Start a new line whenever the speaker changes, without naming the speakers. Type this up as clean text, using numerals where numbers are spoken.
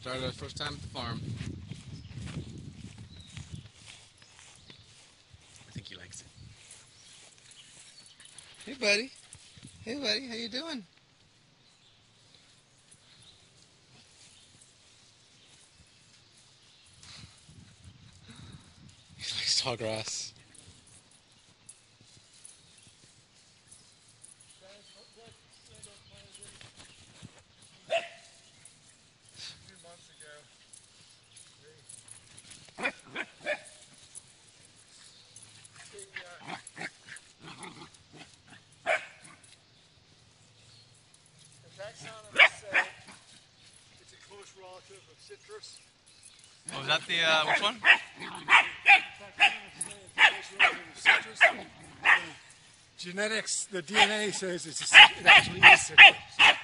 Dargo's first time at the farm. I think he likes it. Hey, buddy. Hey, buddy. How you doing? He likes tall grass.
It's a close relative of citrus.
Oh, is that the, which one?
Genetics, the DNA says it actually is citrus.